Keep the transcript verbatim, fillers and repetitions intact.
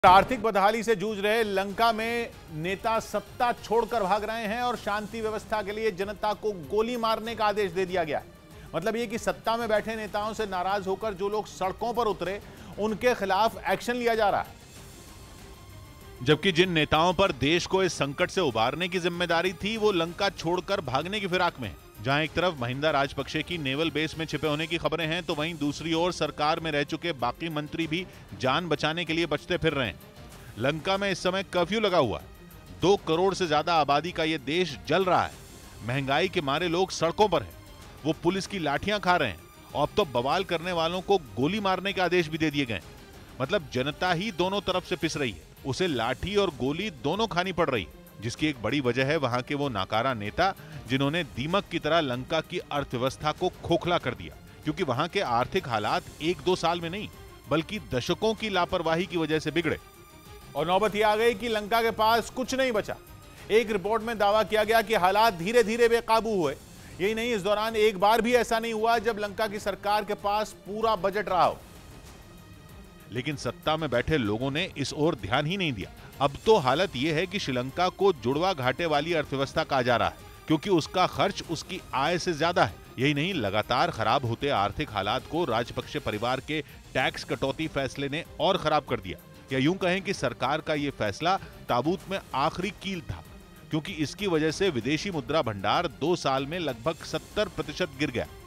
आर्थिक बदहाली से जूझ रहे लंका में नेता सत्ता छोड़कर भाग रहे हैं और शांति व्यवस्था के लिए जनता को गोली मारने का आदेश दे दिया गया है। मतलब यह कि सत्ता में बैठे नेताओं से नाराज होकर जो लोग सड़कों पर उतरे उनके खिलाफ एक्शन लिया जा रहा है। जबकि जिन नेताओं पर देश को इस संकट से उबारने की जिम्मेदारी थी वो लंका छोड़कर भागने की फिराक में है। जहां एक तरफ महिंदा राजपक्षे की नेवल बेस में छिपे होने की खबरें हैं, तो वहीं दूसरी ओर सरकार में रह चुके बाकी मंत्री भी जान बचाने के लिए बचते फिर रहे हैं। लंका में इस समय कर्फ्यू लगा हुआ है। दो करोड़ से ज्यादा आबादी का यह देश जल रहा है। महंगाई के मारे लोग सड़कों पर हैं। वो पुलिस की लाठियां खा रहे हैं और अब तो बवाल करने वालों को गोली मारने के आदेश भी दे दिए गए। मतलब जनता ही दोनों तरफ से पिस रही है, उसे लाठी और गोली दोनों खानी पड़ रही है। जिसकी एक बड़ी वजह है वहां के वो नाकारा नेता जिन्होंने दीमक की तरह लंका की अर्थव्यवस्था को खोखला कर दिया। क्योंकि वहां के आर्थिक हालात एक दो साल में नहीं बल्कि दशकों की लापरवाही की वजह से बिगड़े। और नौबत यह आ गई कि लंका के पास कुछ नहीं बचा। एक रिपोर्ट में दावा किया गया कि हालात धीरे धीरे बेकाबू हुए। यही नहीं, इस दौरान एक बार भी ऐसा नहीं हुआ जब लंका की सरकार के पास पूरा बजट रहा हो। लेकिन सत्ता में बैठे लोगों ने इस ओर ध्यान ही नहीं दिया। अब तो हालत यह है कि श्रीलंका को जुड़वा घाटे वाली अर्थव्यवस्था कहा जा रहा है, क्योंकि उसका खर्च उसकी आय से ज्यादा है। यही नहीं, लगातार खराब होते आर्थिक हालात को राजपक्षे परिवार के टैक्स कटौती फैसले ने और खराब कर दिया। या यूं कहें कि सरकार का यह फैसला ताबूत में आखिरी कील था, क्योंकि इसकी वजह से विदेशी मुद्रा भंडार दो साल में लगभग सत्तर प्रतिशत गिर गया।